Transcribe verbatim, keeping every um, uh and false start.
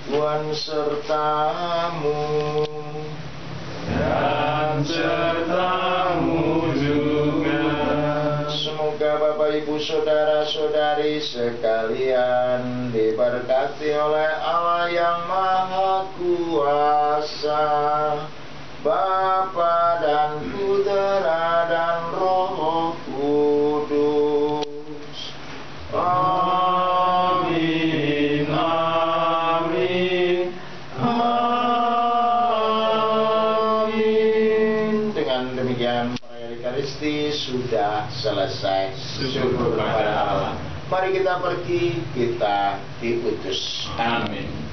Tuhan sertamu dan sertamu juga. Semoga Bapak Ibu Saudara-saudari sekalian diberkati oleh Allah yang Maha Kuasa, Bapa dan Putera dan Roh Kudus. Amin, amin, amin. Dengan demikian perayaan Ekaristi sudah selesai. Syukur kepada Allah. Mari kita pergi, kita diutus. Amin.